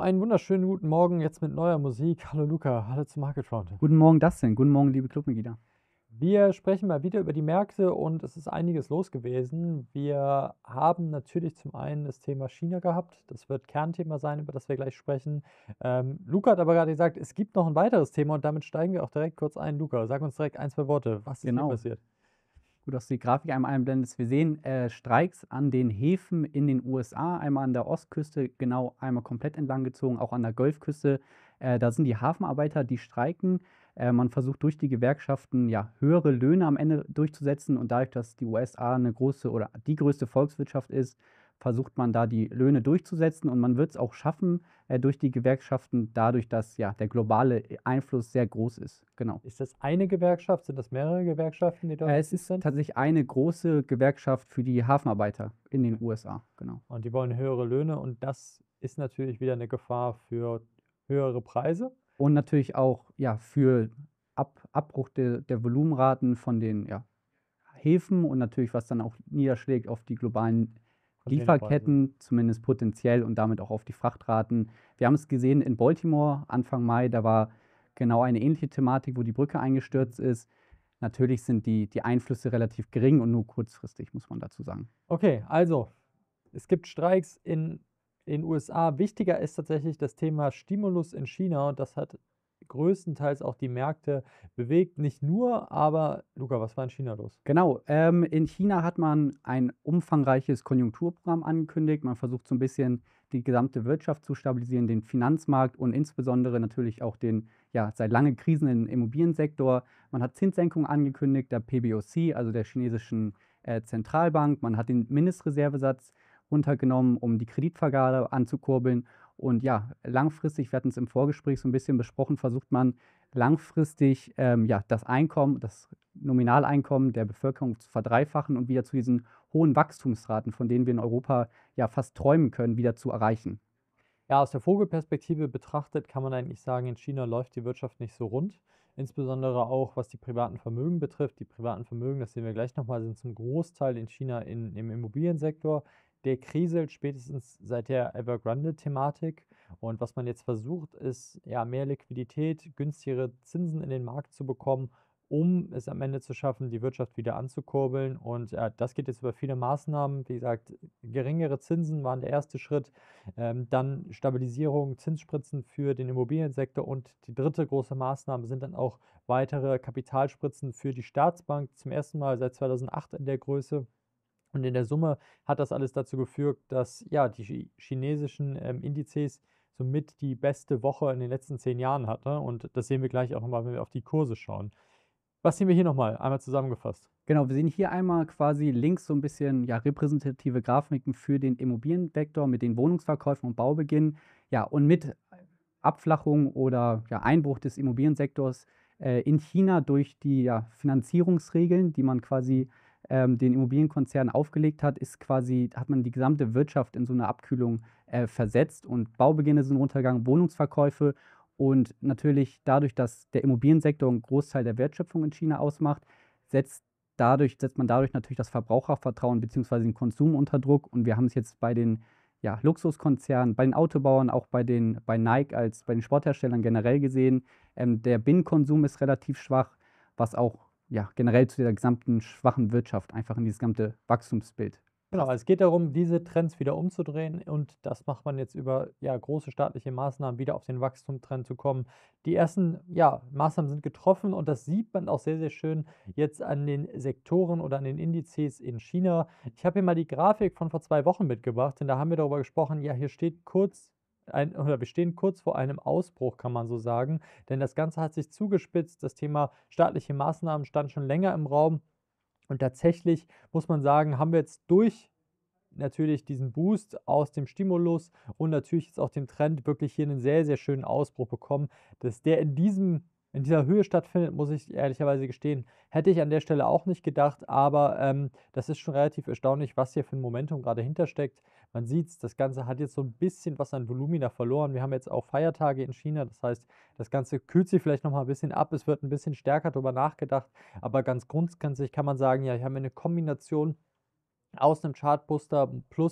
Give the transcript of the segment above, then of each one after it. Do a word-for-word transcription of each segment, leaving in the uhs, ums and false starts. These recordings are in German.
einen wunderschönen guten Morgen jetzt mit neuer Musik. Hallo Luca, hallo zum Market Front. Guten Morgen, Dustin. Guten Morgen, liebe Clubmitglieder. Wir sprechen mal wieder über die Märkte und es ist einiges los gewesen. Wir haben natürlich zum einen das Thema China gehabt. Das wird Kernthema sein, über das wir gleich sprechen. Ähm, Luca hat aber gerade gesagt, es gibt noch ein weiteres Thema und damit steigen wir auch direkt kurz ein. Luca, sag uns direkt ein, zwei Worte. Was ist hier Genau. passiert? Gut, dass du die Grafik einmal einblendest. Wir sehen äh, Streiks an den Häfen in den U S A, einmal an der Ostküste, genau einmal komplett entlang gezogen, auch an der Golfküste. Äh, da sind die Hafenarbeiter, die streiken. Äh, man versucht durch die Gewerkschaften ja höhere Löhne am Ende durchzusetzen und dadurch, dass die U S A eine große oder die größte Volkswirtschaft ist, versucht man da die Löhne durchzusetzen und man wird es auch schaffen äh, durch die Gewerkschaften, dadurch, dass ja der globale Einfluss sehr groß ist. Genau. Ist das eine Gewerkschaft? Sind das mehrere Gewerkschaften, die dort Äh, es aktiv ist sind? tatsächlich eine große Gewerkschaft für die Hafenarbeiter in den U S A, genau. Und die wollen höhere Löhne und das ist natürlich wieder eine Gefahr für höhere Preise. Und natürlich auch, ja, für Ab Abbruch der der Volumenraten von den, ja, Häfen und natürlich, was dann auch niederschlägt auf die globalen Containerpreise. Lieferketten, zumindest potenziell und damit auch auf die Frachtraten. Wir haben es gesehen in Baltimore Anfang Mai, da war genau eine ähnliche Thematik, wo die Brücke eingestürzt ist. Natürlich sind die die Einflüsse relativ gering und nur kurzfristig, muss man dazu sagen. Okay, also es gibt Streiks in den U S A. Wichtiger ist tatsächlich das Thema Stimulus in China und das hat größtenteils auch die Märkte bewegt. Nicht nur, aber Luca, was war in China los? Genau, ähm, in China hat man ein umfangreiches Konjunkturprogramm angekündigt. Man versucht so ein bisschen die gesamte Wirtschaft zu stabilisieren, den Finanzmarkt und insbesondere natürlich auch den, ja, seit lange krisenden Immobiliensektor. Man hat Zinssenkungen angekündigt, der P B O C, also der chinesischen, äh, Zentralbank. Man hat den Mindestreservesatz runtergenommen, um die Kreditvergabe anzukurbeln. Und ja, langfristig, wir hatten es im Vorgespräch so ein bisschen besprochen, versucht man langfristig, ähm, ja, das Einkommen, das Nominaleinkommen der Bevölkerung zu verdreifachen und wieder zu diesen hohen Wachstumsraten, von denen wir in Europa ja fast träumen können, wieder zu erreichen. Ja, aus der Vogelperspektive betrachtet kann man eigentlich sagen, in China läuft die Wirtschaft nicht so rund. Insbesondere auch, was die privaten Vermögen betrifft. Die privaten Vermögen, das sehen wir gleich nochmal, sind zum Großteil in China in, im Immobiliensektor. Der kriselt spätestens seit der Evergrande-Thematik. Und was man jetzt versucht, ist ja mehr Liquidität, günstigere Zinsen in den Markt zu bekommen, um es am Ende zu schaffen, die Wirtschaft wieder anzukurbeln. Und äh, das geht jetzt über viele Maßnahmen. Wie gesagt, geringere Zinsen waren der erste Schritt. Ähm, dann Stabilisierung, Zinsspritzen für den Immobiliensektor und die dritte große Maßnahme sind dann auch weitere Kapitalspritzen für die Staatsbank. Zum ersten Mal seit zweitausendacht in der Größe. Und in der Summe hat das alles dazu geführt, dass ja, die chi chinesischen ähm, Indizes somit die beste Woche in den letzten zehn Jahren hatte. Und das sehen wir gleich auch nochmal, wenn wir auf die Kurse schauen. Was sehen wir hier nochmal? Einmal zusammengefasst. Genau, wir sehen hier einmal quasi links so ein bisschen, ja, repräsentative Grafiken für den Immobilienvektor mit den Wohnungsverkäufen und Baubeginn. Ja, und mit Abflachung oder, ja, Einbruch des Immobiliensektors, äh, in China durch die, ja, Finanzierungsregeln, die man quasi, ähm, den Immobilienkonzernen aufgelegt hat, ist quasi hat man die gesamte Wirtschaft in so eine Abkühlung, äh, versetzt und Baubeginne sind runtergegangen, Wohnungsverkäufe und natürlich dadurch, dass der Immobiliensektor 'n Großteil der Wertschöpfung in China ausmacht, setzt dadurch setzt man dadurch natürlich das Verbrauchervertrauen beziehungsweise den Konsum unter Druck. Und wir haben es jetzt bei den, ja, Luxuskonzernen, bei den Autobauern, auch bei den bei Nike als bei den Sportherstellern generell gesehen. Ähm, der Binnenkonsum ist relativ schwach, was auch, ja, generell zu der gesamten schwachen Wirtschaft einfach in dieses gesamte Wachstumsbild Genau, passt. also es geht darum, diese Trends wieder umzudrehen und das macht man jetzt über, ja, große staatliche Maßnahmen wieder auf den Wachstumstrend zu kommen. Die ersten, ja, Maßnahmen sind getroffen und das sieht man auch sehr, sehr schön jetzt an den Sektoren oder an den Indizes in China. Ich habe hier mal die Grafik von vor zwei Wochen mitgebracht, denn da haben wir darüber gesprochen, ja, hier steht kurz ein oder wir stehen kurz vor einem Ausbruch, kann man so sagen, denn das Ganze hat sich zugespitzt. Das Thema staatliche Maßnahmen stand schon länger im Raum. Und tatsächlich muss man sagen, haben wir jetzt durch natürlich diesen Boost aus dem Stimulus und natürlich jetzt auch dem Trend wirklich hier einen sehr, sehr schönen Ausbruch bekommen. Dass der in diesem in dieser Höhe stattfindet, muss ich ehrlicherweise gestehen, hätte ich an der Stelle auch nicht gedacht, aber, ähm, das ist schon relativ erstaunlich, was hier für ein Momentum gerade hintersteckt. Man sieht's, das Ganze hat jetzt so ein bisschen was an Volumina verloren. Wir haben jetzt auch Feiertage in China, das heißt, das Ganze kühlt sich vielleicht noch mal 'n bisschen ab. Es wird ein bisschen stärker drüber nachgedacht, aber ganz grundsätzlich kann man sagen, ja, hier haben wir eine Kombination aus 'nem Chartmuster plus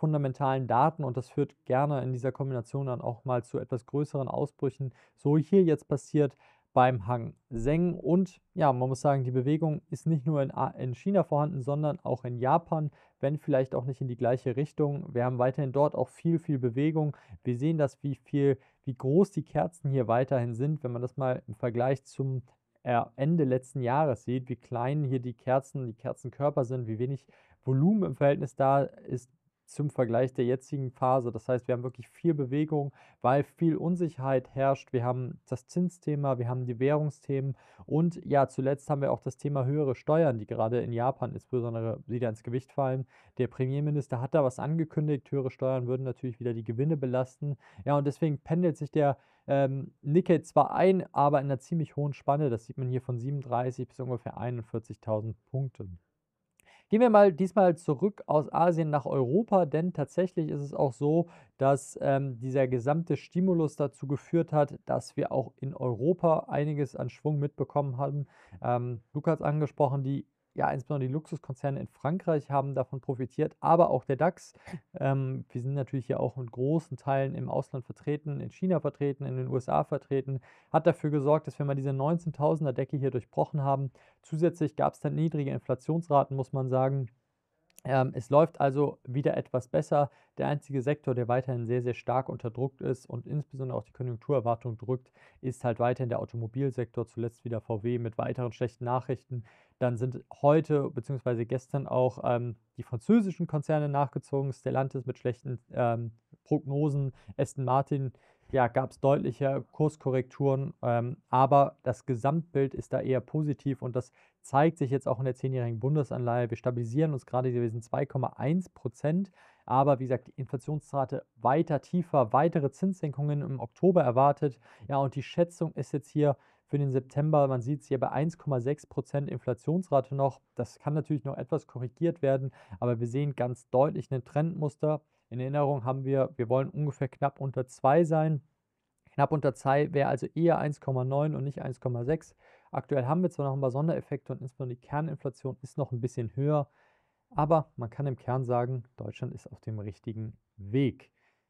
fundamentalen Daten und das führt gerne in dieser Kombination dann auch mal zu etwas größeren Ausbrüchen, so hier jetzt passiert beim Hang Seng. Und ja, man muss sagen, die Bewegung ist nicht nur in, A- in China vorhanden, sondern auch in Japan, wenn vielleicht auch nicht in die gleiche Richtung. Wir haben weiterhin dort auch viel, viel Bewegung. Wir sehen das, wie viel, wie groß die Kerzen hier weiterhin sind, wenn man das mal im Vergleich zum äh, Ende letzten Jahres sieht, wie klein hier die Kerzen, die Kerzenkörper sind, wie wenig Volumen im Verhältnis da ist zum Vergleich der jetzigen Phase. Das heißt, wir haben wirklich viel Bewegung, weil viel Unsicherheit herrscht. Wir haben das Zinsthema, wir haben die Währungsthemen und ja, zuletzt haben wir auch das Thema höhere Steuern, die gerade in Japan insbesondere wieder ins Gewicht fallen. Der Premierminister hat da was angekündigt. Höhere Steuern würden natürlich wieder die Gewinne belasten. Ja, und deswegen pendelt sich der ähm, Nikkei zwar ein, aber in einer ziemlich hohen Spanne. Das sieht man hier von siebenunddreißig bis ungefähr einundvierzigtausend Punkten. Gehen wir mal diesmal zurück aus Asien nach Europa, denn tatsächlich ist es auch so, dass ähm, dieser gesamte Stimulus dazu geführt hat, dass wir auch in Europa einiges an Schwung mitbekommen haben. Ähm, Luca hat es angesprochen, die, ja, insbesondere die Luxuskonzerne in Frankreich haben davon profitiert, aber auch der DAX. Ähm, wir sind natürlich hier auch in großen Teilen im Ausland vertreten, in China vertreten, in den U S A vertreten, hat dafür gesorgt, dass wir mal diese neunzehntausender-Decke hier durchbrochen haben. Zusätzlich gab es dann niedrige Inflationsraten, muss man sagen. Ähm, es läuft also wieder etwas besser. Der einzige Sektor, der weiterhin sehr, sehr stark unter Druck ist und insbesondere auch die Konjunkturerwartung drückt, ist halt weiterhin der Automobilsektor. Zuletzt wieder V W mit weiteren schlechten Nachrichten. Dann sind heute bzw. gestern auch ähm, die französischen Konzerne nachgezogen. Stellantis mit schlechten ähm, Prognosen, Aston Martin, ja, gab es deutliche Kurskorrekturen, ähm, aber das Gesamtbild ist da eher positiv und das zeigt sich jetzt auch in der zehnjährigen Bundesanleihe. Wir stabilisieren uns gerade, wir sind zwei Komma eins Prozent, aber wie gesagt, die Inflationsrate weiter tiefer, weitere Zinssenkungen im Oktober erwartet. Ja, und die Schätzung ist jetzt hier für den September, man sieht es hier bei eins Komma sechs Prozent Inflationsrate noch. Das kann natürlich noch etwas korrigiert werden, aber wir sehen ganz deutlich ein Trendmuster. In Erinnerung haben wir, wir wollen ungefähr knapp unter zwei sein. Knapp unter zwei wäre also eher eins Komma neun und nicht eins Komma sechs. Aktuell haben wir zwar noch ein paar Sondereffekte und insbesondere die Kerninflation ist noch ein bisschen höher, aber man kann im Kern sagen, Deutschland ist auf dem richtigen Weg.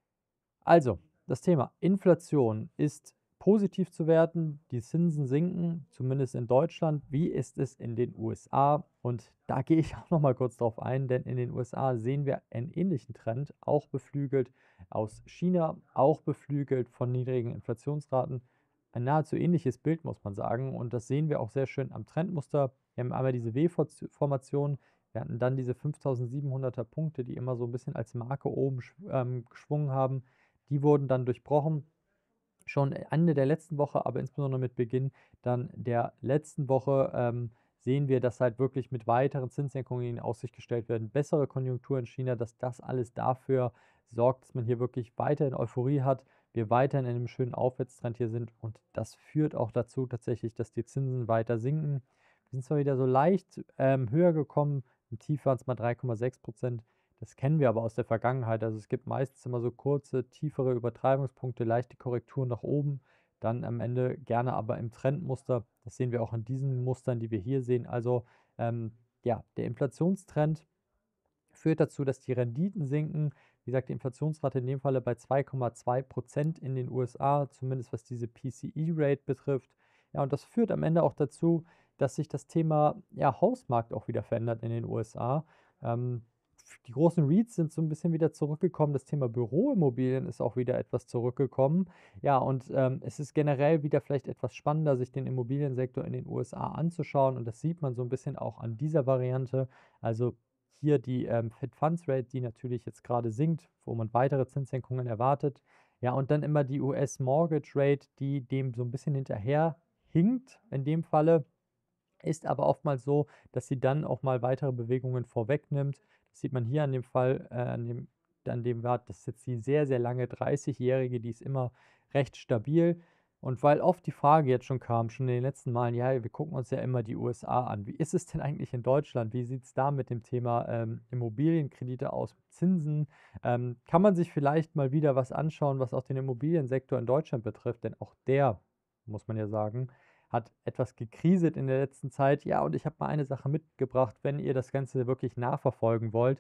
Also, das Thema Inflation ist positiv zu werten. Die Zinsen sinken, zumindest in Deutschland. Wie ist es in den U S A? Und da gehe ich auch noch mal kurz drauf ein, denn in den U S A sehen wir einen ähnlichen Trend, auch beflügelt aus China, auch beflügelt von niedrigen Inflationsraten. Ein nahezu ähnliches Bild, muss man sagen. Und das sehen wir auch sehr schön am Trendmuster. Wir haben einmal diese W-Formation. Wir hatten dann diese fünftausendsiebenhunderter Punkte, die immer so ein bisschen als Marke oben ähm, geschwungen haben. Die wurden dann durchbrochen, schon Ende der letzten Woche, aber insbesondere mit Beginn dann der letzten Woche ähm, sehen wir, dass halt wirklich mit weiteren Zinssenkungen in Aussicht gestellt werden, bessere Konjunktur in China, dass das alles dafür sorgt, dass man hier wirklich weiterhin Euphorie hat, wir weiterhin in einem schönen Aufwärtstrend hier sind und das führt auch dazu tatsächlich, dass die Zinsen weiter sinken. Wir sind zwar wieder so leicht ähm, höher gekommen, im Tief waren es mal drei Komma sechs Prozent. Das kennen wir aber aus der Vergangenheit. Also es gibt meistens immer so kurze, tiefere Übertreibungspunkte, leichte Korrekturen nach oben, dann am Ende gerne aber im Trendmuster. Das sehen wir auch in diesen Mustern, die wir hier sehen. Also ähm, ja, der Inflationstrend führt dazu, dass die Renditen sinken. Wie gesagt, die Inflationsrate in dem Falle bei zwei Komma zwei Prozent in den U S A, zumindest was diese P C E-Rate betrifft. Ja, und das führt am Ende auch dazu, dass sich das Thema ja, Hausmarkt auch wieder verändert in den U S A. Ähm, die großen REITs sind so ein bisschen wieder zurückgekommen. Das Thema Büroimmobilien ist auch wieder etwas zurückgekommen. Ja, und ähm, es ist generell wieder vielleicht etwas spannender, sich den Immobiliensektor in den U S A anzuschauen. Und das sieht man so ein bisschen auch an dieser Variante. Also hier die ähm, Fed Funds Rate, die natürlich jetzt gerade sinkt, wo man weitere Zinssenkungen erwartet. Ja, und dann immer die U S Mortgage Rate, die dem so ein bisschen hinterher hinkt in dem Falle. Ist aber oftmals so, dass sie dann auch mal weitere Bewegungen vorwegnimmt. Das sieht man hier an dem Fall, äh, an dem, an dem Wert, das ist jetzt die sehr, sehr lange dreißigjährige, die ist immer recht stabil. Und weil oft die Frage jetzt schon kam, schon in den letzten Malen, ja, wir gucken uns ja immer die U S A an. Wie ist es denn eigentlich in Deutschland? Wie sieht es da mit dem Thema ähm, Immobilienkredite aus, Zinsen? Ähm, kann man sich vielleicht mal wieder was anschauen, was auch den Immobiliensektor in Deutschland betrifft? Denn auch der, muss man ja sagen, hat etwas gekriselt in der letzten Zeit. Ja, und ich habe mal eine Sache mitgebracht, wenn ihr das Ganze wirklich nachverfolgen wollt.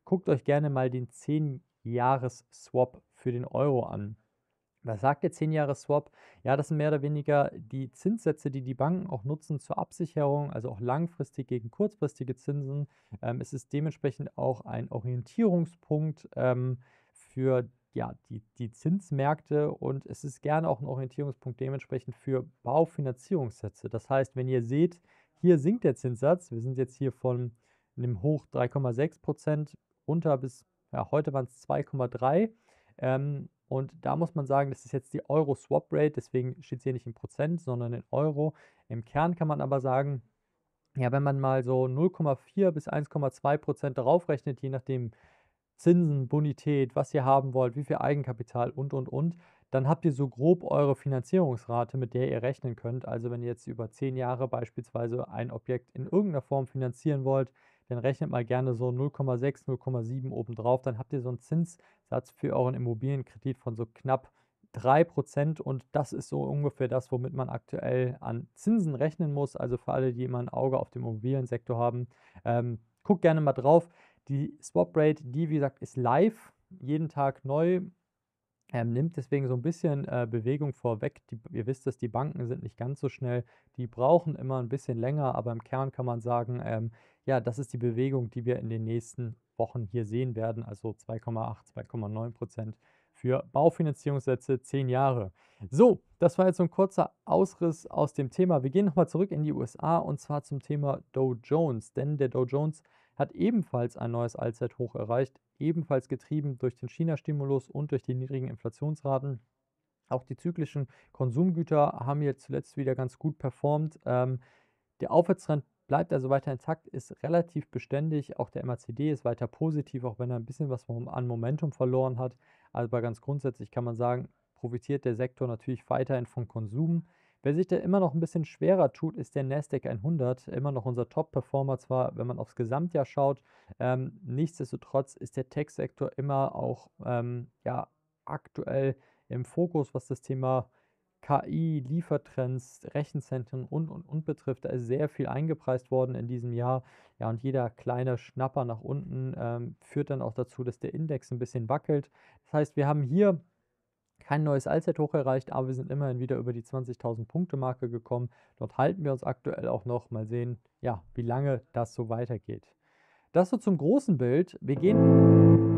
guckt euch gerne mal den zehn-Jahres-Swap für den Euro an. Was sagt der zehn-Jahres-Swap? Ja, das sind mehr oder weniger die Zinssätze, die die Banken auch nutzen zur Absicherung, also auch langfristig gegen kurzfristige Zinsen. Ähm, es ist dementsprechend auch ein Orientierungspunkt ähm, für ja, die, die Zinsmärkte und es ist gerne auch ein Orientierungspunkt dementsprechend für Baufinanzierungssätze. Das heißt, wenn ihr seht, hier sinkt der Zinssatz, wir sind jetzt hier von einem Hoch drei Komma sechs Prozent runter bis, ja, heute waren es zwei Komma drei. Ähm, und da muss man sagen, das ist jetzt die Euro-Swap-Rate, deswegen steht es hier nicht in Prozent, sondern in Euro. Im Kern kann man aber sagen, ja, wenn man mal so null Komma vier bis eins Komma zwei Prozent draufrechnet, je nachdem Zinsen, Bonität, was ihr haben wollt, wie viel Eigenkapital und, und, und, dann habt ihr so grob eure Finanzierungsrate, mit der ihr rechnen könnt. Also wenn ihr jetzt über zehn Jahre beispielsweise ein Objekt in irgendeiner Form finanzieren wollt, dann rechnet mal gerne so null Komma sechs, null Komma sieben obendrauf. Dann habt ihr so einen Zinssatz für euren Immobilienkredit von so knapp drei Prozent und das ist so ungefähr das, womit man aktuell an Zinsen rechnen muss. Also für alle, die immer ein Auge auf dem Immobiliensektor haben, ähm, guckt gerne mal drauf. Die Swap Rate, die wie gesagt ist live, jeden Tag neu, ähm, nimmt deswegen so ein bisschen äh, Bewegung vorweg. Die, ihr wisst es, die Banken sind nicht ganz so schnell, die brauchen immer ein bisschen länger, aber im Kern kann man sagen, ähm, ja, das ist die Bewegung, die wir in den nächsten Wochen hier sehen werden, also zwei Komma acht, zwei Komma neun Prozent für Baufinanzierungssätze zehn Jahre. So, das war jetzt so ein kurzer Ausriss aus dem Thema. Wir gehen nochmal zurück in die U S A und zwar zum Thema Dow Jones, denn der Dow Jones hat ebenfalls ein neues Allzeithoch erreicht, ebenfalls getrieben durch den China-Stimulus und durch die niedrigen Inflationsraten. Auch die zyklischen Konsumgüter haben jetzt zuletzt wieder ganz gut performt. Ähm, der Aufwärtstrend bleibt also weiter intakt, ist relativ beständig. Auch der M A C D ist weiter positiv, auch wenn er ein bisschen was an Momentum verloren hat. Aber ganz grundsätzlich kann man sagen, profitiert der Sektor natürlich weiterhin von Konsum. Wer sich da immer noch ein bisschen schwerer tut, ist der Nasdaq hundert, immer noch unser Top-Performer zwar, wenn man aufs Gesamtjahr schaut. Ähm, nichtsdestotrotz ist der Tech-Sektor immer auch ähm, ja, aktuell im Fokus, was das Thema K I, Liefertrends, Rechenzentren und, und, und betrifft. Da ist sehr viel eingepreist worden in diesem Jahr. Ja, und jeder kleine Schnapper nach unten ähm, führt dann auch dazu, dass der Index ein bisschen wackelt. Das heißt, wir haben hier kein neues Allzeithoch erreicht, aber wir sind immerhin wieder über die zwanzigtausend Punkte Marke gekommen. Dort halten wir uns aktuell auch noch. Mal sehen, ja, wie lange das so weitergeht. Das so zum großen Bild. Wir gehen